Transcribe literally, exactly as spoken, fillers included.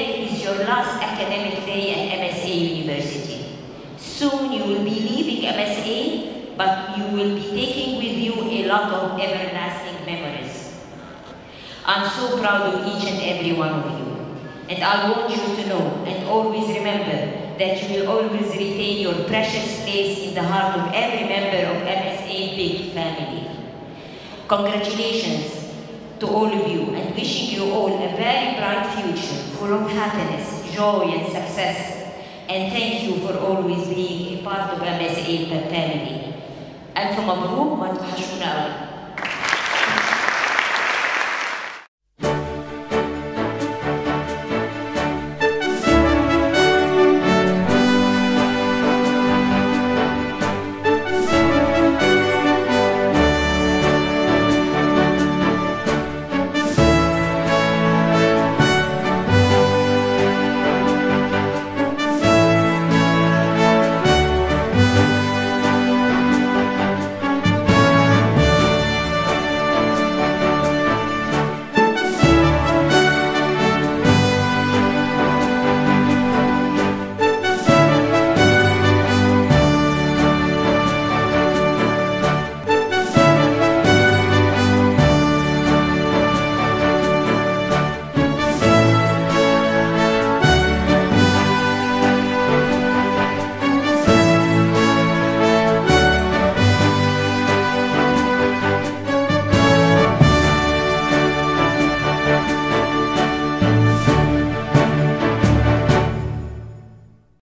today is your last academic day at M S A University. Soon you will be leaving M S A, but you will be taking with you a lot of everlasting memories. I'm so proud of each and every one of you. And I want you to know and always remember that you will always retain your precious place in the heart of every member of M S A Big Family. Congratulations to all of you, and wishing you all a very bright future full of happiness, joy, and success. And thank you for always being a part of M S A family. ألف مبروك وتوحشونا أوي.